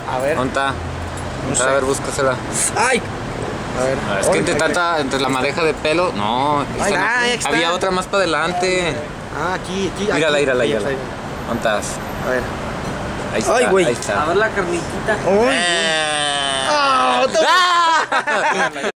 A ver. ¿Dónde está? No sé. A ver, búscasela. ¡Ay! A ver. Es que entre la madeja de pelo. No, Ay, esta no. ahí está. Había otra más para adelante. Ah, aquí. Mírala, aquí. mírala, Ahí mírala. está. ¿Dónde estás? A ver. Ahí está. Ay, güey. Ahí está. A ver la carnitita. ¡Ay! ¡Ah! ¡Ah! ¡Ah!